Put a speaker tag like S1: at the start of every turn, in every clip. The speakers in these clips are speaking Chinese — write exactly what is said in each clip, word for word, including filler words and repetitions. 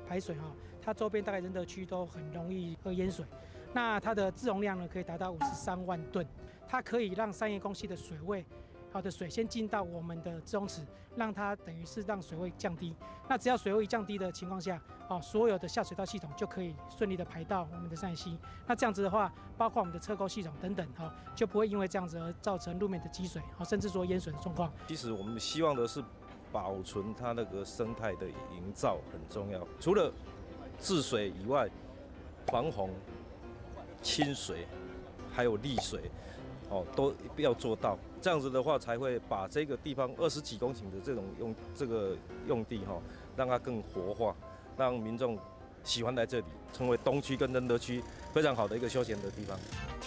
S1: 排水哈，它周边大概仁德区都很容易喝淹水。那它的自容量呢可以达到五十三万吨，它可以让三叶公溪的水位。好的水先进到我们的自容池，让它等于是让水位降低。那只要水位降低的情况下，哦，所有的下水道系统就可以顺利的排到我们的山溪。那这样子的话，包括我们的侧沟系统等等，哈、哦，就不会因为这样子而造成路面的积水，哦，甚至说淹水的状况。
S2: 其实我们希望的是保存它那个生态的营造很重要，除了治水以外，防洪、清水，还有利水。哦，都要做到，这样子的话才会把这个地方二十几公顷的这种用这个用地哈、哦，让它更活化，让民众喜欢来这里，成为东区跟仁德区非常好的一个休闲的地方。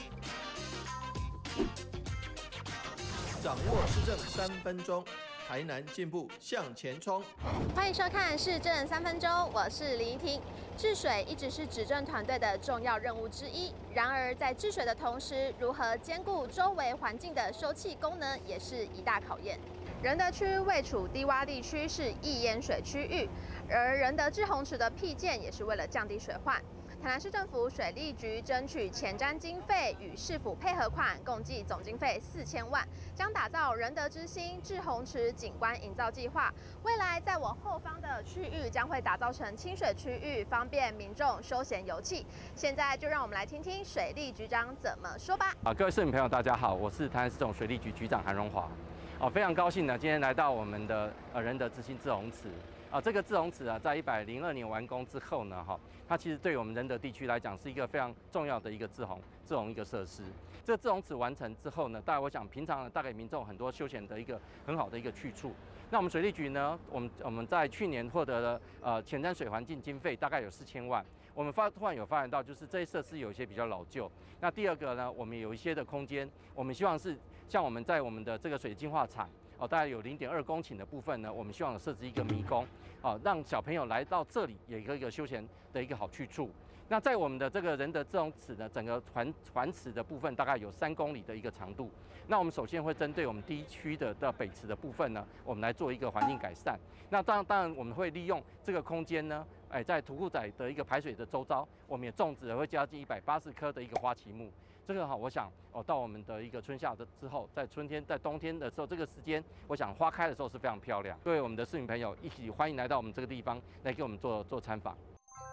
S3: 掌握市政三分钟，台南进步向前冲。
S4: 欢迎收看《市政三分钟》，我是林怡婷。治水一直是执政团队的重要任务之一。然而，在治水的同时，如何兼顾周围环境的收气功能，也是一大考验。仁德区位处低洼地区，是易淹水区域，而仁德滞洪池的辟建也是为了降低水患。台南市政府水利局争取前瞻经费，与市府配合款，共计总经费四千万，将打造仁德之星滞洪池景观营造计划。未来在我后方的区域将会打造成清水区域，方便民众休闲游憩。现在就让我们来听听水利局长怎么说吧。
S5: 啊，各位市民朋友，大家好，我是台南市政府水利局局长韩荣华。哦，非常高兴呢，今天来到我们的呃仁德之星滞洪池。啊，这个滞洪池啊，在一百零二年完工之后呢，哈，它其实对我们仁德地区来讲是一个非常重要的一个滞洪滞洪一个设施。这个滞洪池完成之后呢，大概我想平常呢，带给民众很多休闲的一个很好的一个去处。那我们水利局呢，我们我们在去年获得了呃前瞻水环境经费，大概有四千万。我们发突然有发现到，就是这些设施有一些比较老旧。那第二个呢，我们有一些的空间，我们希望是像我们在我们的这个水净化厂。哦，大概有零点二公顷的部分呢，我们希望设置一个迷宫，啊，让小朋友来到这里有一个一个休闲的一个好去处。那在我们的这个仁德滞洪池呢，整个环环池的部分大概有三公里的一个长度。那我们首先会针对我们第一区的的北池的部分呢，我们来做一个环境改善。那当然，当然我们会利用这个空间呢，哎，在土库仔的一个排水的周遭，我们也种植了会将近一百八十棵的一个花旗木。这个哈，我想哦，到我们的一个春夏的之后，在春天、在冬天的时候，这个时间，我想花开的时候是非常漂亮。各位我们的市民朋友，一起欢迎来到我们这个地方，来给我们做做参访。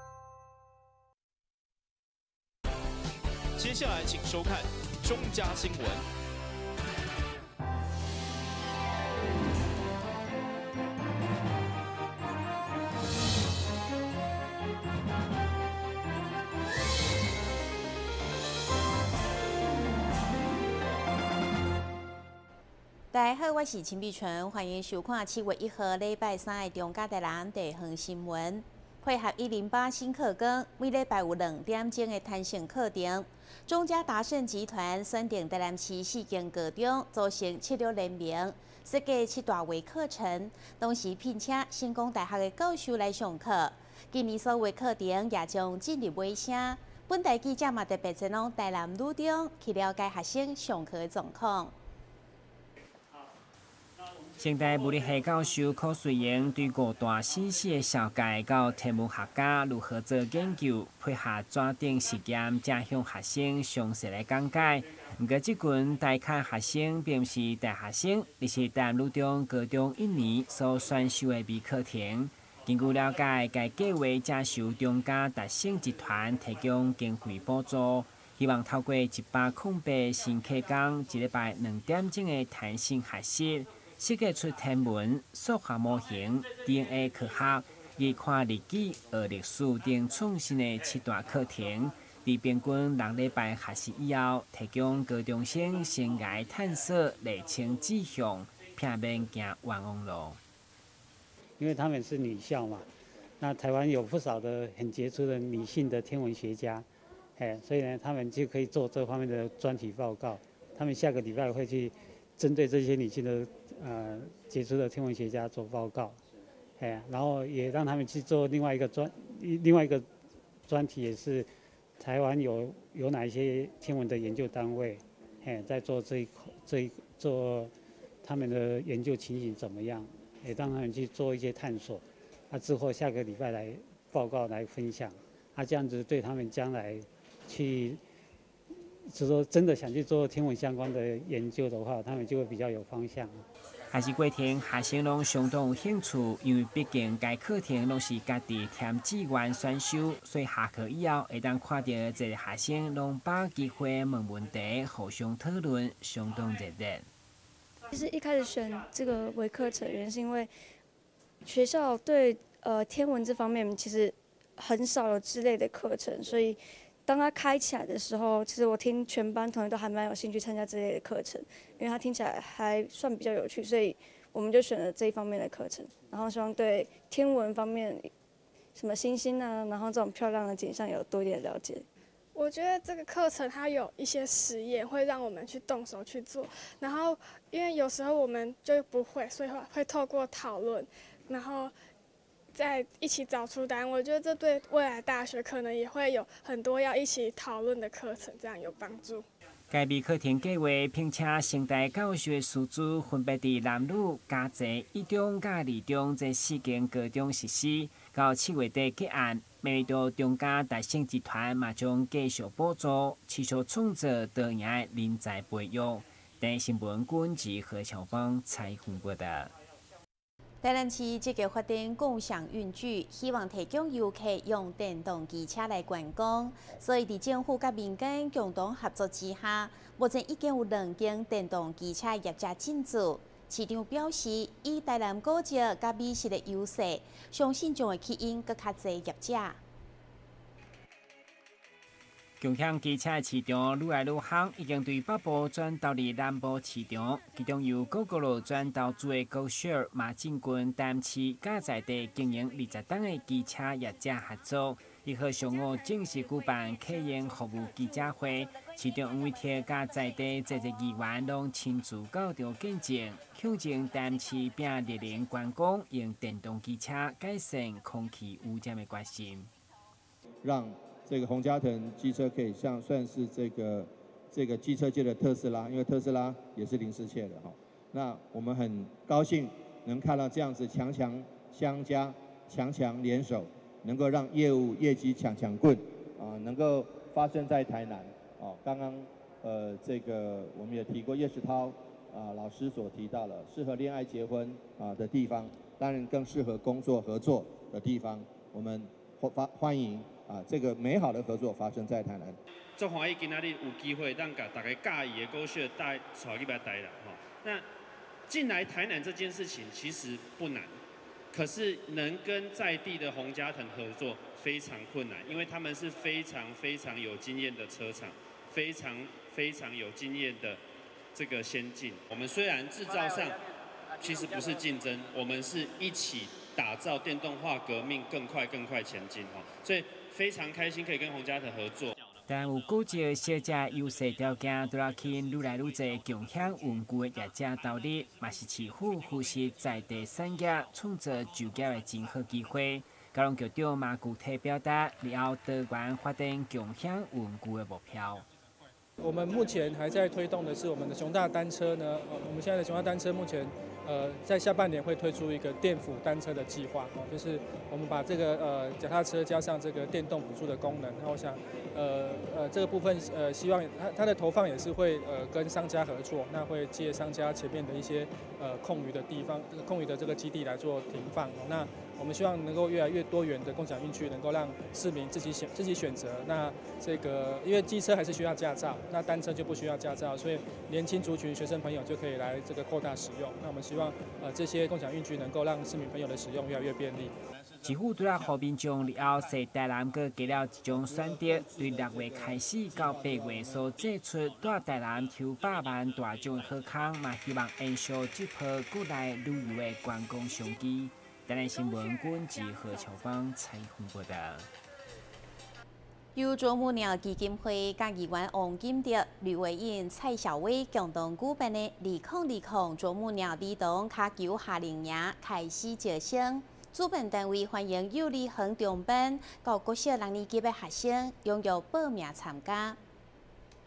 S6: 接下来请收看中嘉新闻。
S7: 大家好，我是陈碧纯，欢迎收看七月一号礼拜三的中嘉台南地方新闻。配合一零八新课纲，每礼拜有两点钟的弹性课程。中嘉达盛集团选定台南市四间高中组成七六联名，设计七大微课程，同时聘请成功大学的教授来上课。今年所有课程也将进入尾声。本台记者嘛特别前往台南女中去了解学生上课的状况。
S8: 现代物理系教授柯瑞英对五大信息的小解到天文学家如何做研究，配合抓定实验，正向学生详细来讲解。不过，这群大咖学生并不是大学生，而是台南女中高中一年所选修的微课程。根据了解，该计划接受中嘉达盛集团提供经费补助，希望透过一百空八新课纲，一礼拜两点钟的弹性学习。设计出天文、数学模型、D N A 科学、艺看日记、学历史等创新的七大课程，在平均六礼拜学习以后，提供高中生生涯探索、厘清志向，避免行冤枉路。
S9: 因为他们是女校嘛，那台湾有不少的很杰出的女性的天文学家，哎，所以呢，他们就可以做这方面的专题报告。他们下个礼拜会去针对这些女性的。呃，杰出的天文学家做报告，哎，然后也让他们去做另外一个专，另外一个专题，也是台湾有有哪一些天文的研究单位，哎，在做这一这一做他们的研究情形怎么样，也让他们去做一些探索。那之后下个礼拜来报告来分享，啊，这样子对他们将来去，就是说真的想去做天文相关的研究的话，他们就会比较有方向。
S8: 还是过程学生拢相当有兴趣，因为毕竟该课程拢是家己填志愿选修，所以下课以后会当看到这个学生拢把机会问问题，互相讨论，相当热烈。
S10: 其实一开始选这个微课程，原因是因为学校对呃天文这方面其实很少有之类的课程，所以当它开起来的时候，其实我听全班同学都还蛮有兴趣参加这类的课程，因为它听起来还算比较有趣，所以我们就选了这一方面的课程，然后希望对天文方面，什么星星啊，然后这种漂亮的景象有多一点了解。
S11: 我觉得这个课程它有一些实验，会让我们去动手去做。然后，因为有时候我们就不会，所以会透过讨论，然后再一起找出答案。我觉得这对未来大学可能也会有很多要一起讨论的课程，这样有帮助。
S8: 该笔课程计划并且现代教学的师资分别伫南女、嘉泽、一中、甲二中这四间高中实施。到七月底结案，美丽岛中嘉大盛集团嘛将继续补助，持续创造多元的人才培育。第一新闻军及何乔芳采访报道。
S7: 台南市积极发展共享运具，希望提供游客用电动机车来观光。所以，伫政府甲民间共同合作之下，目前已经有两间电动机车业者进驻。市长表示，以台南古迹甲美食的优势，相信将会吸引更较侪业者。
S8: 共享机车市场愈来愈夯，已经对北部转到伫南部市场。其中由高高路转投资的GoShare马进军担市，甲在地经营二十档的机车业者合作，伊和上午正式举办客运服务记者会。市长黄伟贴甲在地这些议员拢亲自到场见证，向前担市并热情观光，用电动机车改善空气污染的决心。
S12: 让这个洪嘉腾机车可以像算是这个这个机车界的特斯拉，因为特斯拉也是林世界的哈。那我们很高兴能看到这样子强强相加、强强联手，能够让业务业绩强强棍啊，能够发生在台南哦。刚刚呃这个我们也提过叶石涛啊老师所提到了适合恋爱结婚啊的地方，当然更适合工作合作的地方，我们欢欢迎。啊，这个美好的合作发生在台南。
S13: 足欢喜今仔日有机会，让甲大家介意的故事带带去来台南哈。那进来台南这件事情其实不难，可是能跟在地的洪嘉腾合作非常困难，因为他们是非常非常有经验的车厂，非常非常有经验的这个先进。我们虽然制造上其实不是竞争，我们是一起打造电动化革命，更快更快前进哈。所以。非常开心可以跟洪嘉腾合作。
S8: 但有古迹小者优势条件，都要去愈来愈侪共享文具的业者投入，嘛是市府扶持在地产业，创造就业的真好机会。高雄局长嘛具体表达以后多元发展共享文具的目标。
S14: 我们目前还在推动的是我们的熊大单车呢，呃，我们现在的熊大单车目前，呃，在下半年会推出一个电辅单车的计划，哦，就是我们把这个呃脚踏车加上这个电动辅助的功能，那我想，呃呃这个部分呃希望它它的投放也是会呃跟商家合作，那会借商家前面的一些呃空余的地方，空余的这个基地来做停放，哦，那我们希望能够越来越多元的共享运区，能够让市民自己选自己选择。那这个因为机车还是需要驾照。那单车就不需要驾照，所以年轻族群、学生朋友就可以来这个扩大使用。那我们希望呃这些共享运具能够让市民朋友的使用越来越便利。
S8: 市府除了和民众以后，在台南阁给了一种选择，对六月开始到八月所寄出在台南抽百万大奖的好康，嘛希望延续这波国内旅游的观光商机。台南新闻军及何乔芳采访报道。
S7: 由啄木鸟基金会甲议员王金德、吕维英、蔡小薇共同举办的“二零二零啄木鸟儿童卡球夏令营”开始招生。主办单位欢迎幼儿园中班到国小六年级的学生踊跃报名参加。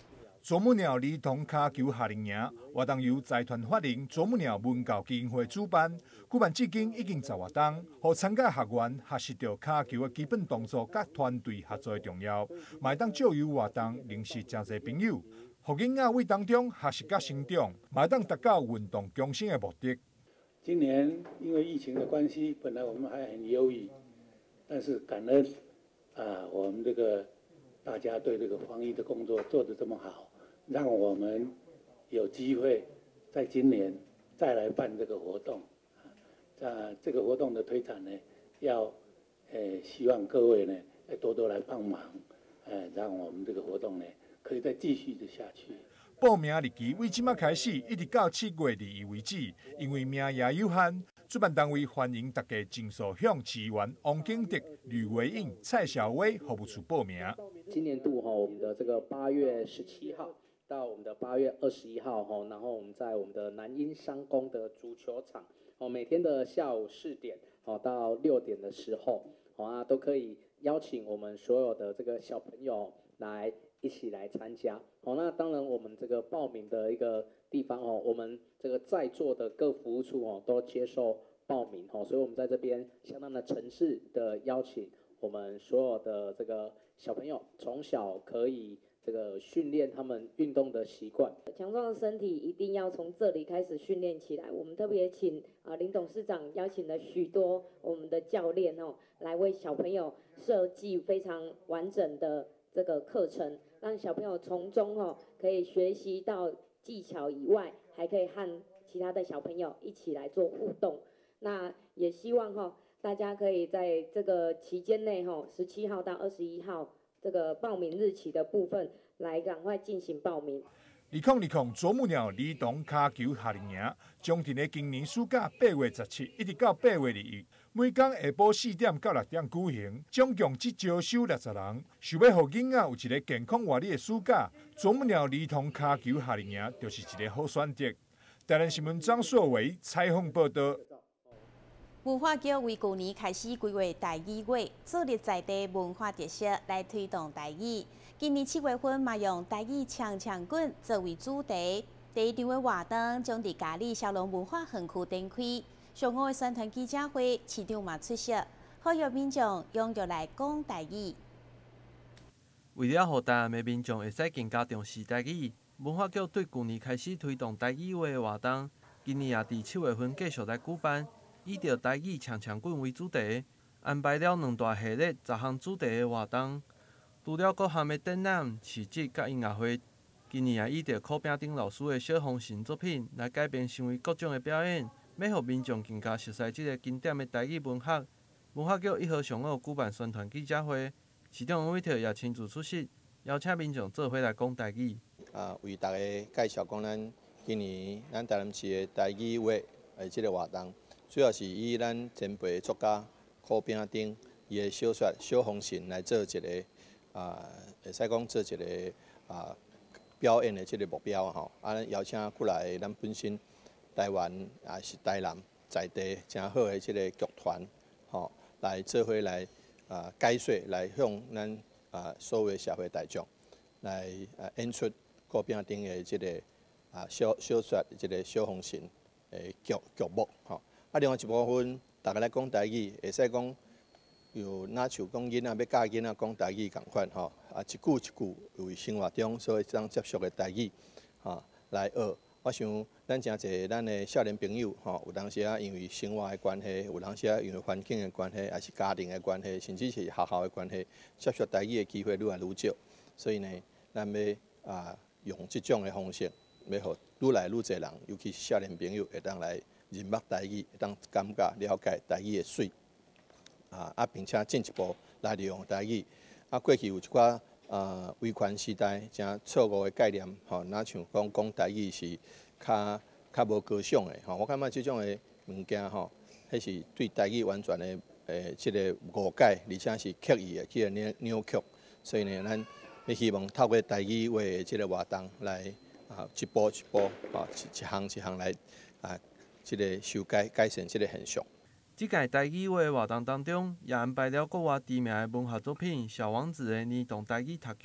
S15: 啄木鸟儿童卡球夏令营活动由财团法人啄木鸟文教基金会主办，举办至今已经十活动，让参加学员学习到卡球的基本动作甲团队合作的重要，嘛当借由活动认识真侪朋友，让囡仔为当中学习甲成长，嘛当达到运动强身的目的。
S16: 今年因为疫情的关系，本来我们还很忧郁，但是感恩啊，我们这个大家对这个防疫的工作做得这么好。让我们有机会在今年再来办这个活动，啊，这个活动的推展呢，要，呃，希望各位呢多多来帮忙，呃，让我们这个活动呢可以再继续的下去。
S15: 报名日期为即麦开始，一直到七月二日为止，因为名额有限，主办单位欢迎大家尽速向市员王景德、吕维应、蔡小薇服务处报名。
S17: 今年度哈，我们的这个八月十七号。到我们的八月二十一号哈，然后我们在我们的南英商工的足球场哦，每天的下午四点哦到六点的时候，好啊，都可以邀请我们所有的这个小朋友来一起来参加。好，那当然我们这个报名的一个地方哦，我们这个在座的各服务处哦都接受报名哦，所以我们在这边相当的诚挚的邀请我们所有的这个小朋友从小可以。这个训练他们运动的习惯，
S18: 强壮的身体一定要从这里开始训练起来。我们特别请啊林董事长邀请了许多我们的教练哦，来为小朋友设计非常完整的这个课程，让小朋友从中哦可以学习到技巧以外，还可以和其他的小朋友一起来做互动。那也希望哈大家可以在这个期间内哈，十七号到二十一号。这个报名日期的部分，来赶快进行报名。
S15: 二零二零啄木鸟儿童卡球夏令营将伫咧今年暑假八月十七一直到八月二日，每天下晡四点到六点举行，总共只招收六十人。想要让囡仔有一个健康活力的暑假，啄木鸟儿童卡球夏令营就是一个好选择。台南新闻张硕伟采访报道。
S7: 文化局为去年开始规划台语月，设立在地文化特色来推动台语。今年七月份嘛用台语唱唱滚作为主题，第一场的活动将伫嘉义小龙文化园区展开。上午的宣传记者会，市长嘛出席，呼吁民众踊跃来讲台语。
S19: 为了让台南的民众会使更加重视台语，文化局对去年开始推动台语月的活动，今年也伫七月份继续来举办。以着台语唱唱滚为主题，安排了两大系列十项主题的活动。除了各项的展览、市集甲音乐会，今年也以着柯炳丁老师的小风神作品来改编成为各种的表演，要让民众更加熟悉这个经典的台语文学。文化局一号上午举办宣传记者会，市长王伟特也亲自出席，邀请民众做伙来讲台语。
S20: 啊，为大家介绍讲咱今年咱台南市的台语月的这个活动。主要是以咱前辈作家柯炳丁伊的小说《小风神》来做一个啊，会使讲做一个啊表演的这个目标吼。啊，咱邀请过来咱本身台湾也是台南在地真好的这个剧团吼，来做伙来啊解说，来向咱啊所有的社会大众来啊演出柯炳丁的这个啊小小说这个《小风神》的剧剧目吼。啊，另外一部分，大家来讲台语，会使讲，有哪像讲囡仔要教囡仔讲台语共款吼，啊一句一句为生活中所会当接触的台语，吼来学。我想咱真侪咱的少年朋友吼，有当时啊因为生活的关系，有当时啊因为环境的关系，还是家庭的关系，甚至是学校的关系，接触台语的机会愈来愈少。所以呢，咱要啊用这种的方式，要互愈来愈侪人，尤其是少年朋友会当来。认捌台语，会当感觉了解台语的水，啊啊，并且进一步来利用台语。啊，过去有一寡啊威权时代真错误的概念，吼，哪像讲讲台语是较较无高尚的，吼，我感觉这种的物件，吼，迄是对台语完全的诶，即个误解，而且是刻意的去扭扭曲。所以呢，咱要希望透过台语话的即个活动来啊，一步一步啊，一一项一项来啊。这个修改改善这个现象。
S19: 这届台语月活动当中，也安排了国外知名的文学作品《小王子》的儿童台语读剧，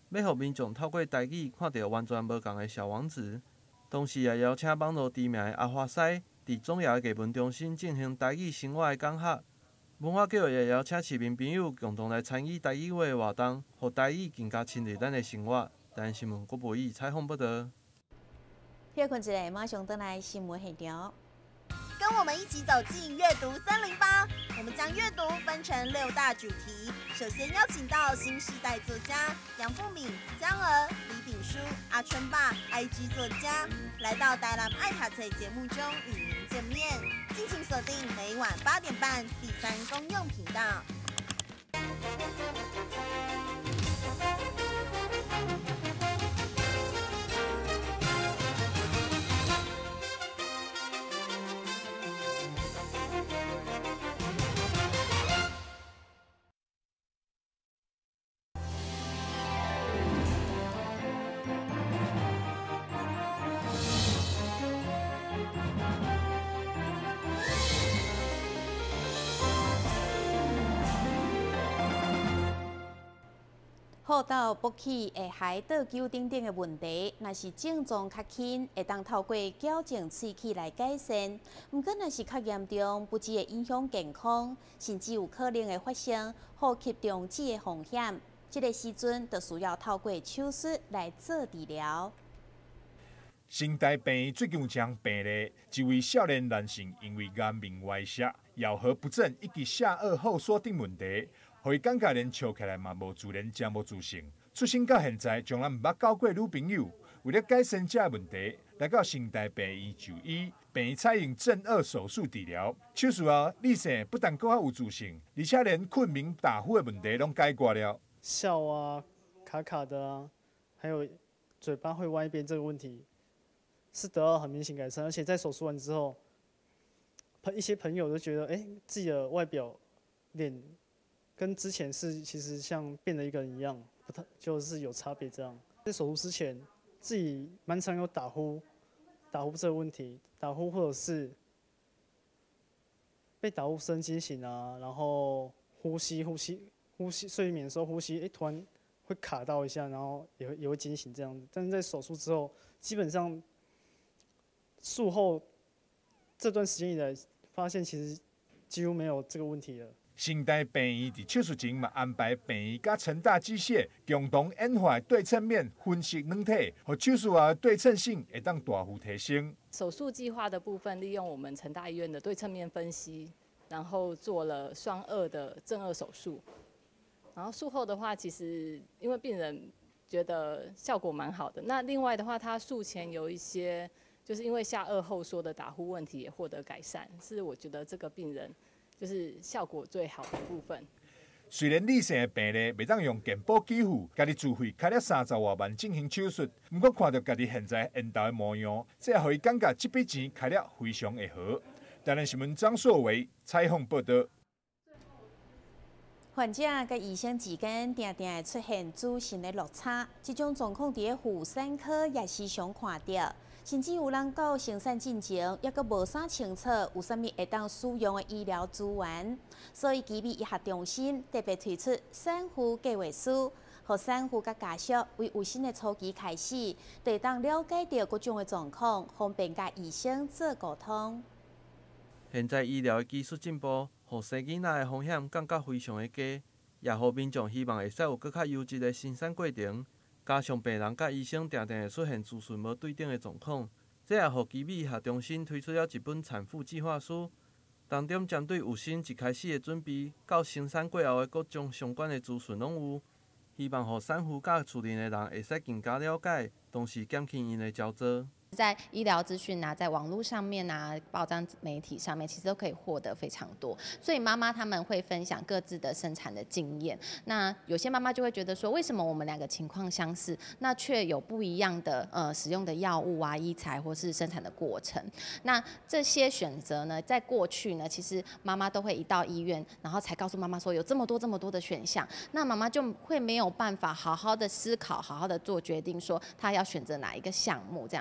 S19: 要互民众透过台语看到完全无同的小王子。同时也邀请网络知名的阿花师伫总业艺文中心进行台语生活的讲学。文化局也邀请市民朋友共同来参与台语话的活动，互台语更加亲入咱的生活。台新闻郭博义采访报道。
S7: 休困一下，马上回来新闻现场。
S21: 跟我们一起走进阅读森林吧！我们将阅读分成六大主题。首先邀请到新时代作家杨富敏、江儿、李炳书、阿春爸、I G 作家，来到台南爱读册节目中与您见面。敬请锁定每晚八点半第三公用频道。
S7: 好到勃起会害倒球等等的问题，若是症状较轻，会当透过矫正喙齿来改善。毋过，若是较严重，不只会影响健康，甚至有可能会发生呼吸中止的风险。这个时阵，就需要透过手术来做治疗。
S15: 新台病院最近有一项病例，一位少年男性因为颜面外泄、咬合不正以及下颚后缩等问题。互伊感觉连笑起来嘛无自然，真无自信。出生到现在，从来毋捌交过女朋友。为了改善这问题，来到新台病院就医，病院采用正颚手术治疗。手术后，李生不但更加有自信，而且连困眠打呼的问题拢解决了。
S22: 笑啊，卡卡的啊，还有嘴巴会歪一边这个问题，是得到很明显改善。而且在手术完之后，朋一些朋友都觉得，哎、欸，自己的外表脸。跟之前是其实像变了一个人一样，不太就是有差别这样。在手术之前，自己蛮常有打呼，打呼这个问题，打呼或者是被打呼声惊醒啊，然后呼吸呼吸呼吸睡眠的时候呼吸，哎、欸、突然会卡到一下，然后也会也会惊醒这样子。但是在手术之后，基本上术后这段时间以来，发现其实几乎没有这个问题了。
S15: 新台病院伫手术前嘛安排病院甲成大机械共同演化对称面分析软体，和手术后对称性会当大幅提升。
S23: 手术计划的部分，利用我们成大医院的对称面分析，然后做了双颚的正颚手术。然后术后的话，其实因为病人觉得效果蛮好的。那另外的话，他术前有一些就是因为下颚后缩的打呼问题也获得改善，是我觉得这个病人。就是效果最好的部分。
S15: 虽然李生的病例未当用健保给付，家己自费开了三十外万进行手术，不过看到家己现在缘投的模样，这也让伊感觉这笔钱开了非常会好。台南新闻张硕维采访报道。
S7: 患者甲医生之间定定会出现资讯的落差，这种状况伫妇产科也时常看到。甚至有人到生产进前，也阁无啥清楚有啥物会当使用的医疗资源，所以基美医学中心特别推出产妇计划书，互产妇甲家属为有新的初期开始，就当了解到各种的状况，方便甲医生做沟通。
S19: 现在医疗的技术进步，互生囡仔的风险感觉非常的低，也互民众希望会使有更较优质的生产过程。加上病人甲医生定定会出现资讯无对等的状况，这也互基美医学中心推出了一本产妇计划书，当中针对有生一开始的准备到生产过后的各种相关的资讯拢有，希望互产妇甲厝边的人会使更加了解，同时减轻因的焦躁。
S24: 在医疗资讯啊，在网络上面啊，报章媒体上面，其实都可以获得非常多。所以妈妈他们会分享各自的生产的经验。那有些妈妈就会觉得说，为什么我们两个情况相似，那却有不一样的呃使用的药物啊、医材或是生产的过程？那这些选择呢，在过去呢，其实妈妈都会一到医院，然后才告诉妈妈说有这么多这么多的选项，那妈妈就会没有办法好好的思考，好好的做决定，说她要选择哪一个项目这样子。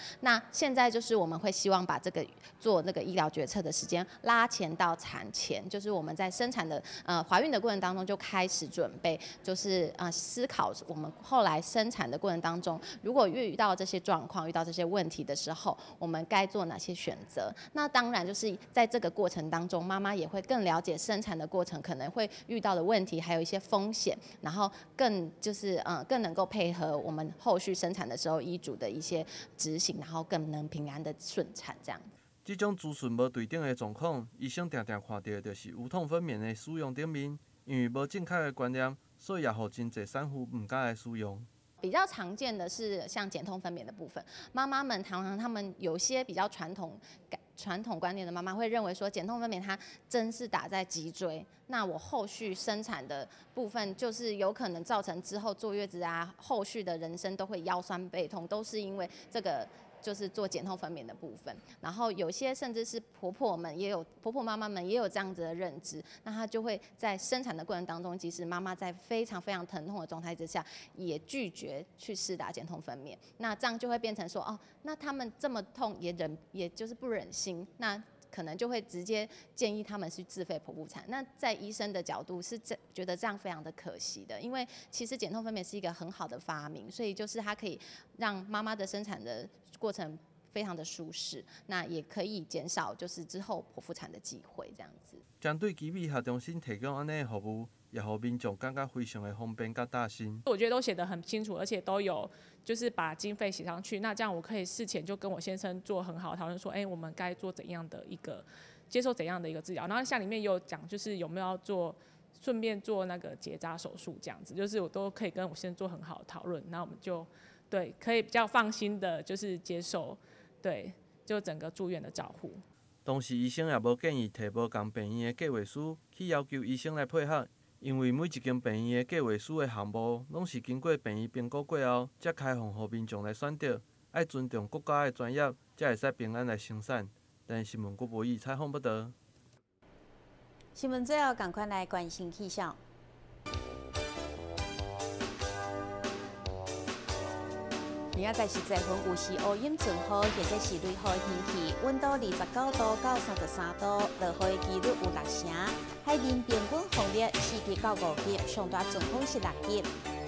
S24: 那现在就是我们会希望把这个做那个医疗决策的时间拉前到产前，就是我们在生产的呃怀孕的过程当中就开始准备，就是呃思考我们后来生产的过程当中，如果遇到这些状况、遇到这些问题的时候，我们该做哪些选择？那当然就是在这个过程当中，妈妈也会更了解生产的过程可能会遇到的问题，还有一些风险，然后更就是呃更能够配合我们后续生产的时候医嘱的一些执行，然后更能平安的顺产这样。
S19: 这种资讯无对等的状况，医生常常看到就是无痛分娩的使用顶面，因为无正确的观念，所以也互真侪产妇唔敢来使用。
S24: 比较常见的是像减痛分娩的部分，妈妈们常常她们有些比较传统传统观念的妈妈会认为说，减痛分娩它针是打在脊椎，那我后续生产的部分就是有可能造成之后坐月子啊，后续的人生都会腰酸背痛，都是因为这个。就是做减痛分娩的部分，然后有些甚至是婆婆们也有婆婆妈妈们也有这样子的认知，那她就会在生产的过程当中，即使妈妈在非常非常疼痛的状态之下，也拒绝去施打减痛分娩，那这样就会变成说，哦，那他们这么痛也忍，也就是不忍心，那。可能就会直接建议他们去自费剖腹产。那在医生的角度是这觉得这样非常的可惜的，因为其实减痛分娩是一个很好的发明，所以就是它可以让妈妈的生产的过程非常的舒适，那也可以减少就是之后剖腹产的机会这样子。
S19: 针对奇美下中心提供安尼的服务，也让民众感觉非常的方便甲大心。
S1: 我觉得都写得很清楚，而且都有就是把经费写上去。那这样我可以事前就跟我先生做很好的讨论，说，哎、欸，我们该做怎样的一个接受怎样的一个治疗。然后像里面也有讲，就是有没有要做顺便做那个结扎手术这样子，就是我都可以跟我先生做很好的讨论。那我们就对可以比较放心的，就是接受对就整个住院的照护。
S19: 同时，医生也无建议提无共病院的计划书去要求医生来配合，因为每一间病院的计划书的项目，拢是经过病院评估过后，才开放予民众来选择。爱尊重国家的专业，才会使平安来生产。但新闻局无意采访不得。
S7: 新闻最后赶快来关心气象。明仔载是在分有时乌阴转好，或者是雷雨的天气，温度二十九度到三十三度，落雨的几率有六成。海面平均风力四级到五级，上大阵风是六级。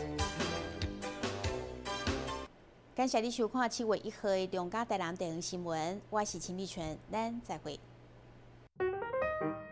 S7: 感谢你收看七月一号的中嘉台南地方新闻，我是秦碧泉，咱再会。